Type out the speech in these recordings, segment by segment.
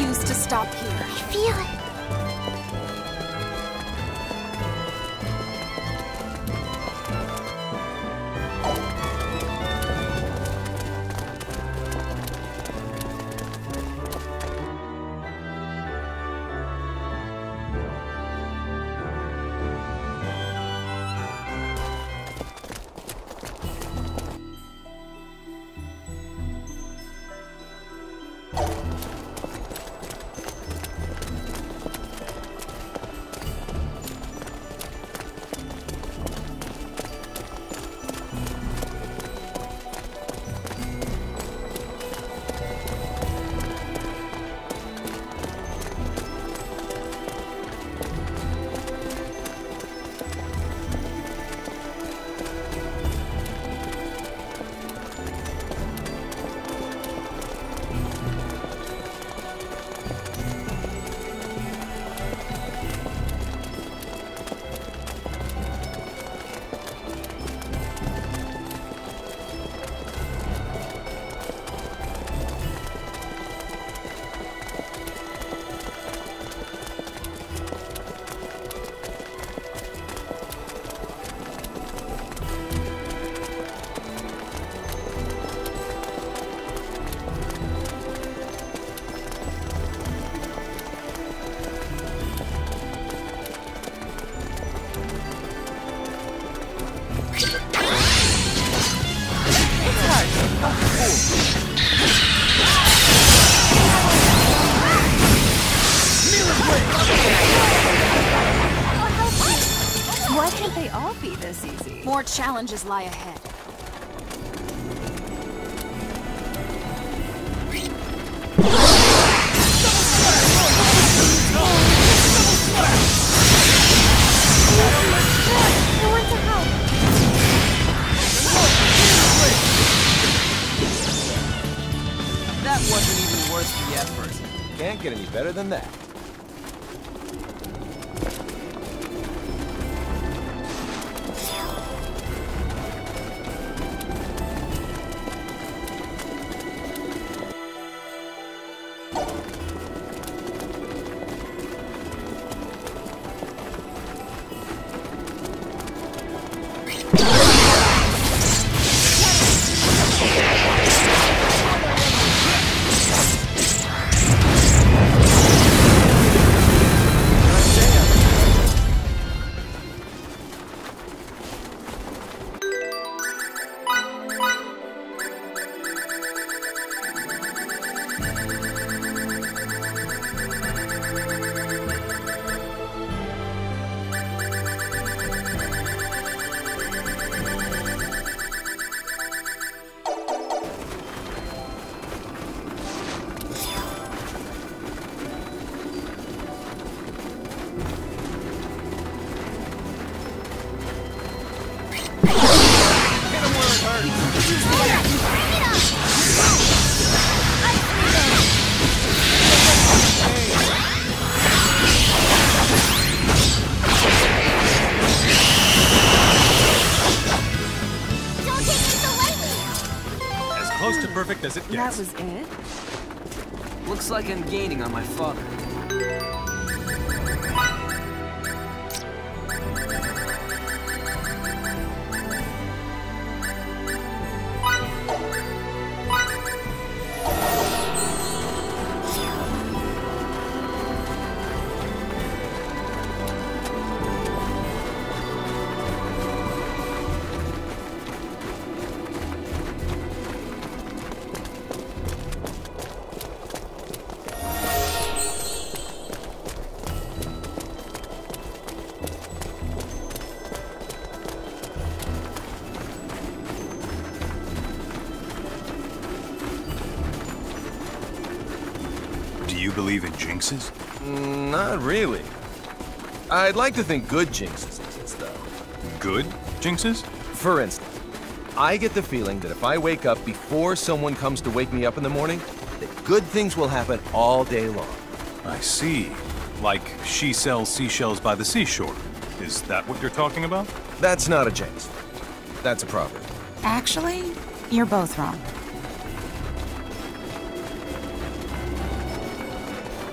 refuse to stop here. I feel it. Why can't they all be this easy? More challenges lie ahead. I want to help. That wasn't even worth the effort. Can't get any better than that. Close to perfect as it gets. That was it? Looks like I'm gaining on my father. Do you believe in jinxes? Not really. I'd like to think good jinxes exist, though. Good jinxes? For instance, I get the feeling that if I wake up before someone comes to wake me up in the morning, that good things will happen all day long. I see. Like she sells seashells by the seashore. Is that what you're talking about? That's not a jinx. That's a proverb. Actually, you're both wrong.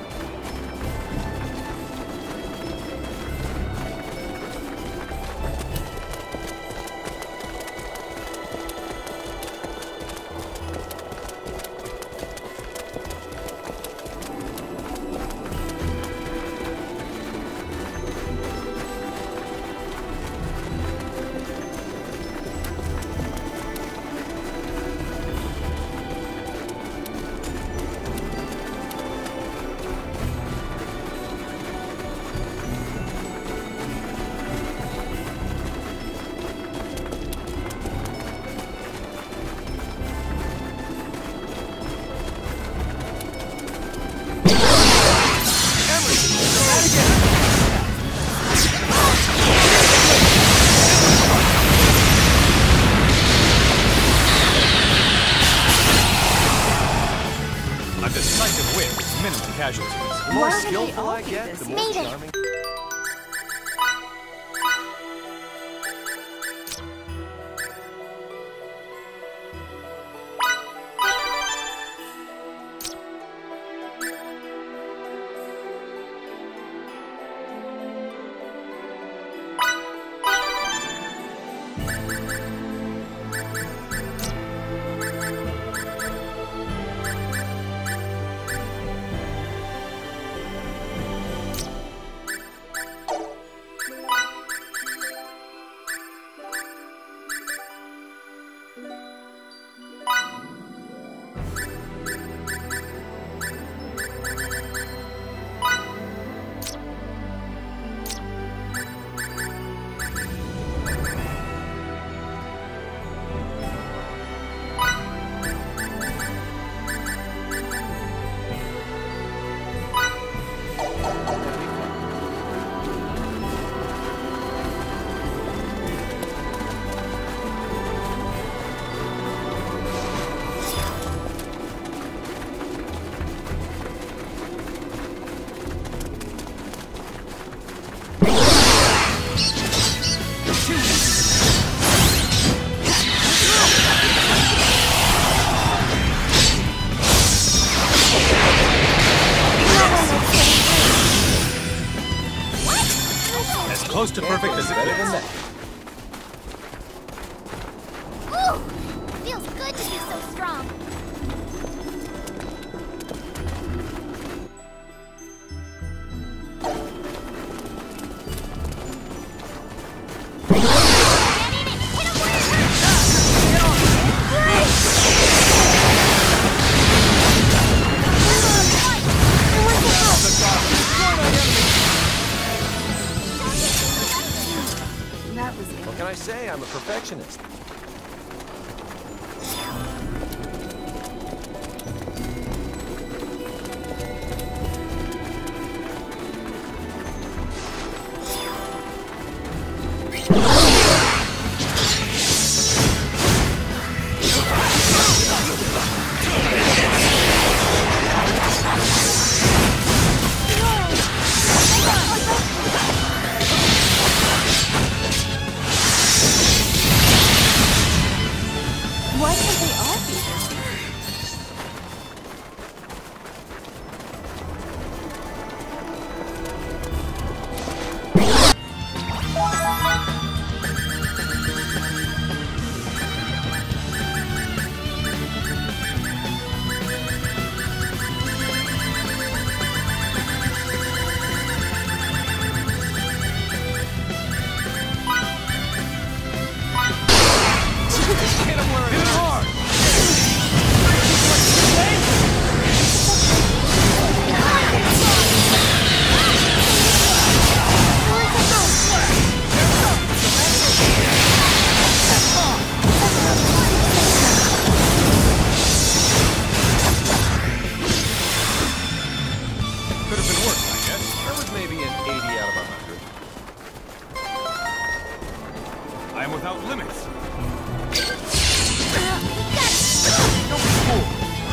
skillful all I be get, this the more Made it. charming. Close to perfect as it Better than gets. that. Ooh! Feels good to be so strong. That was What can I say? I'm a perfectionist. Why can't they all be this easy? Could have been worse, I guess. That was maybe an 80 out of 100. I am without limits. Don't be fooled.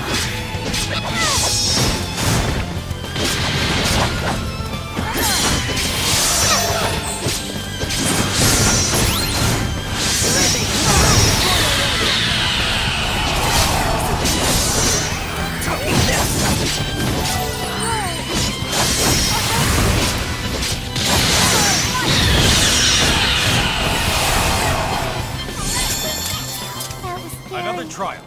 Another trial.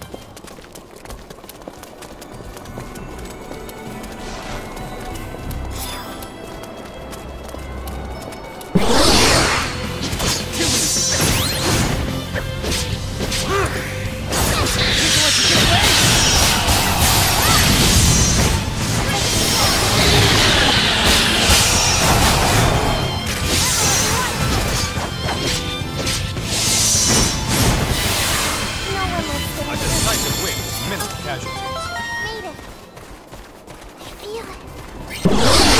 A decisive win with minimal casualties. Made it. I feel it.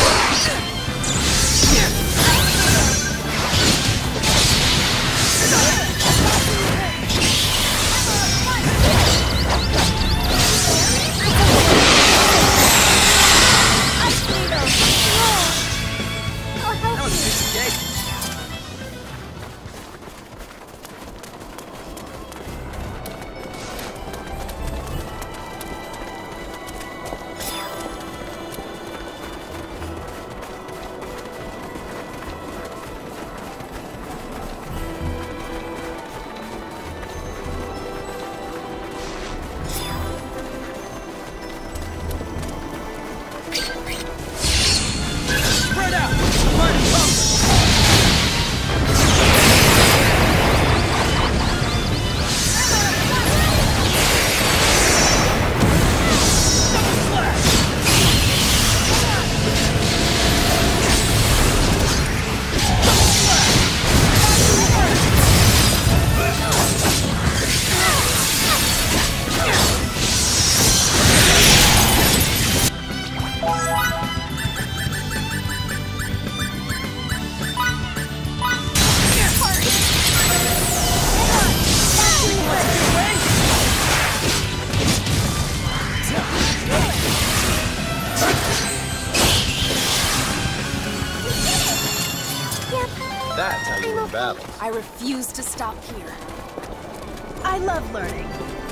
I refuse to stop here. I love learning.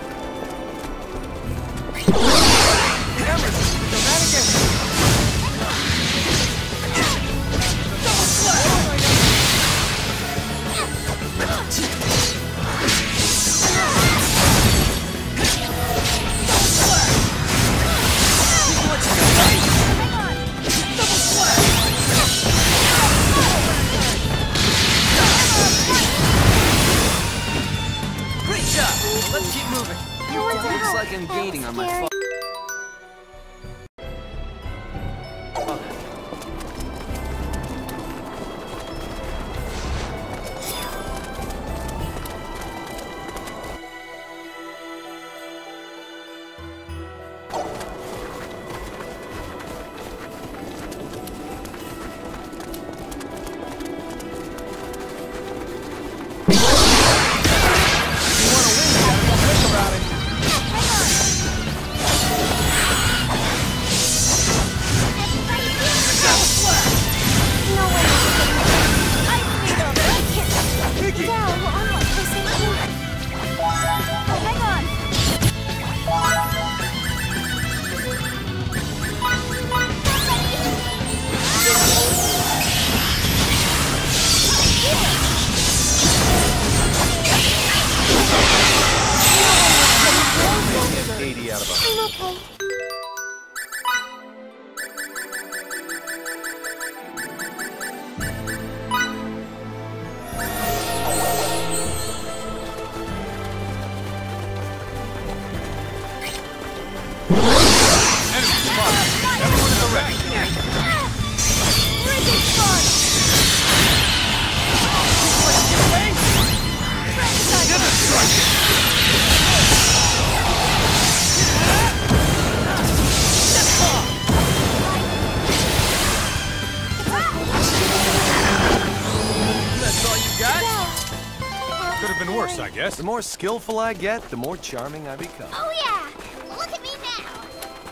Great job! Let's keep moving. Looks like I'm gaining on my father. I guess. The more skillful I get, the more charming I become. Oh yeah! Look at me now!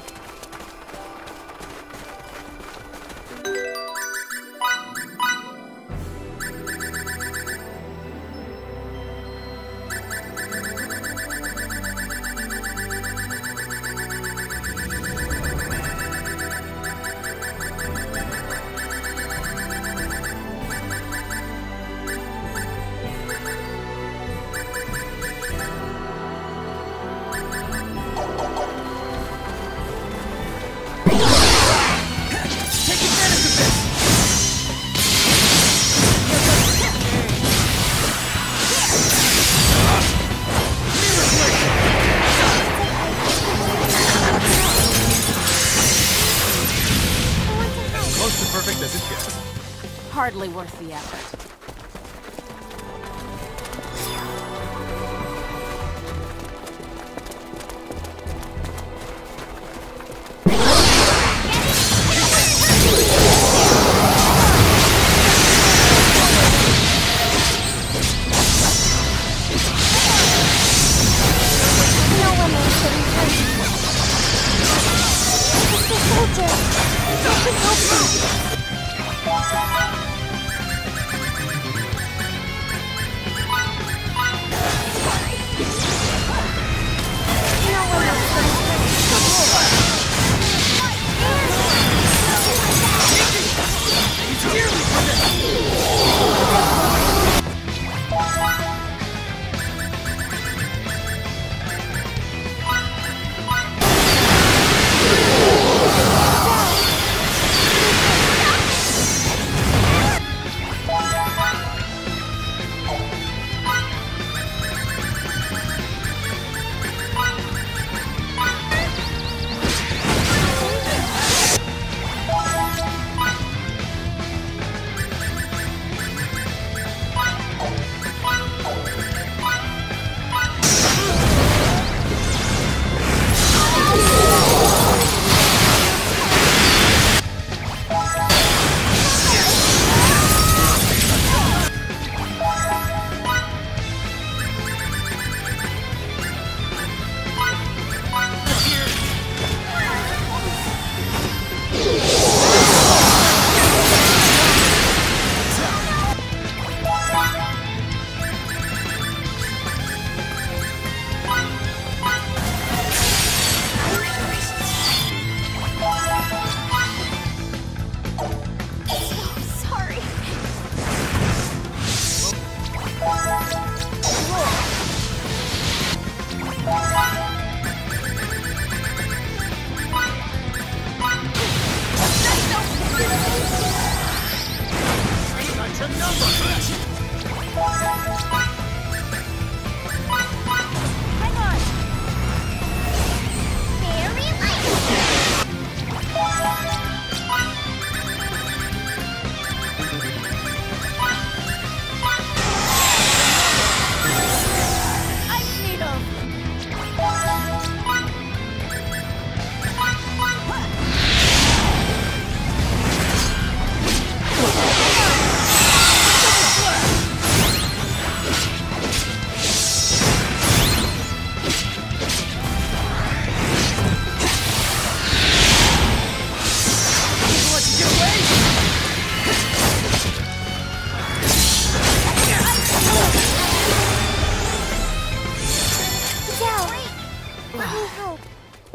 Hardly worth the effort.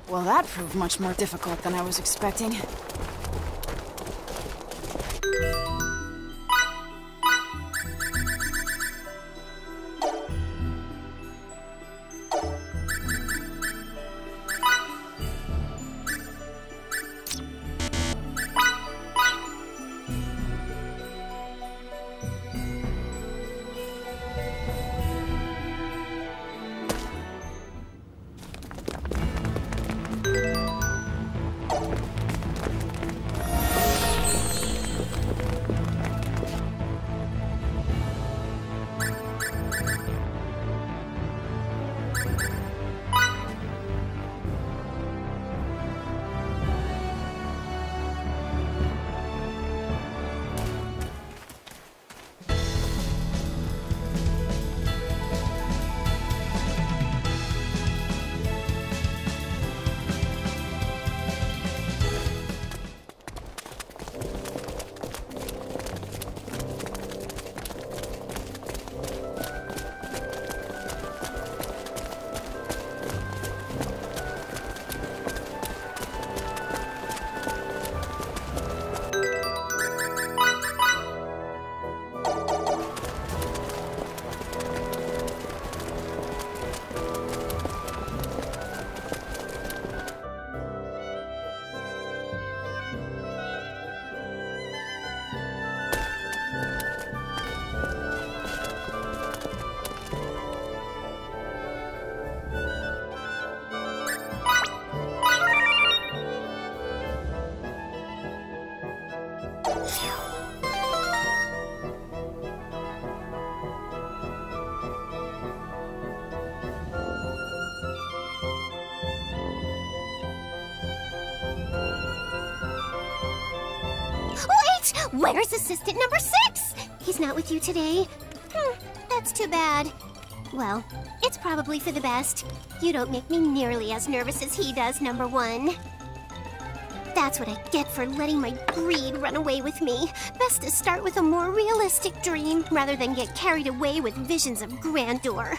Well, that proved much more difficult than I was expecting. Where's assistant number 6? He's not with you today? That's too bad. Well, it's probably for the best. You don't make me nearly as nervous as he does, number 1. That's what I get for letting my greed run away with me. Best to start with a more realistic dream rather than get carried away with visions of grandeur.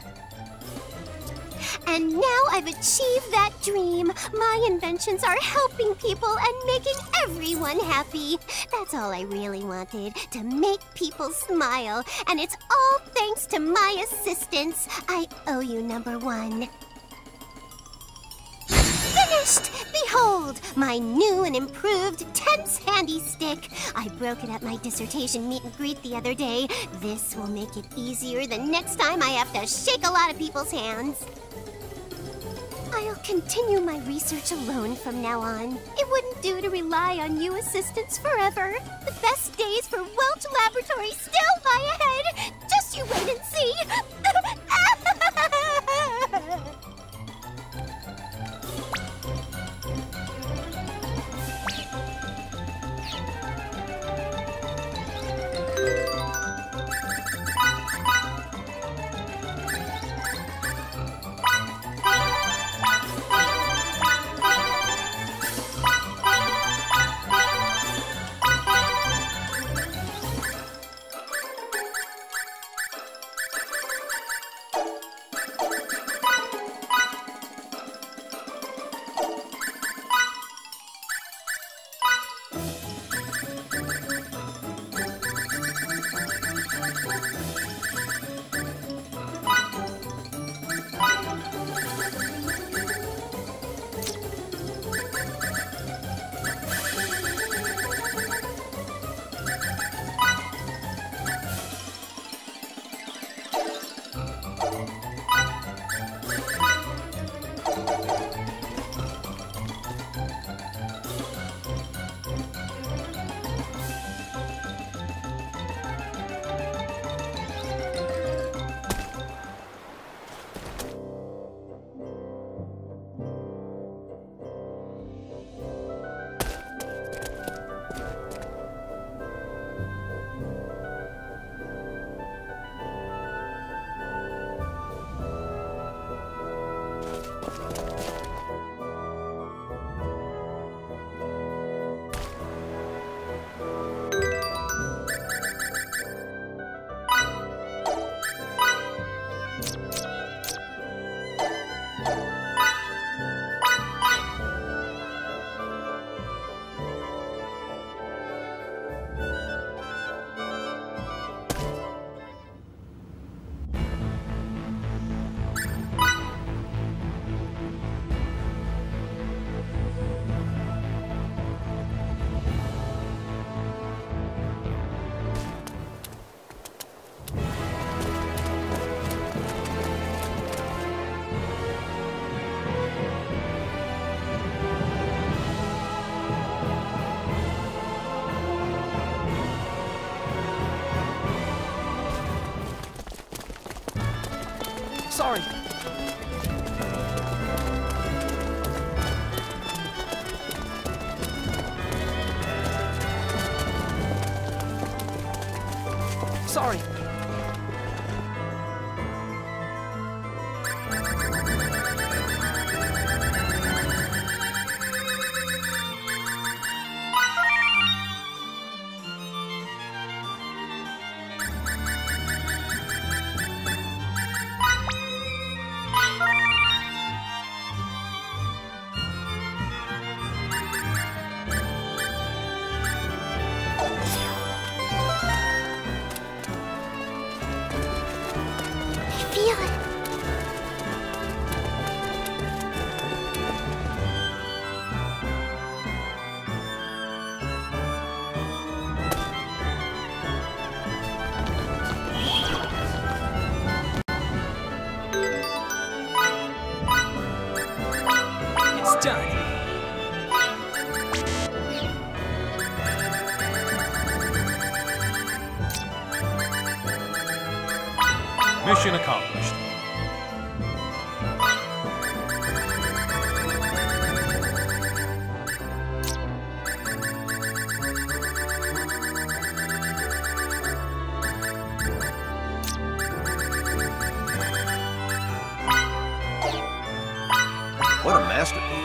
And now I've achieved that dream. My inventions are helping people and making everyone happy. That's all I really wanted, to make people smile. And it's all thanks to my assistance. I owe you, number 1. Finished! Behold, my new and improved tense handy stick. I broke it at my dissertation meet and greet the other day. This will make it easier the next time I have to shake a lot of people's hands. I'll continue my research alone from now on. It wouldn't do to rely on you assistants forever. The best days for Welch Laboratory still lie ahead. Just you wait and see. Sorry. Sorry. Feel it. It's done. Mission accomplished. What a masterpiece.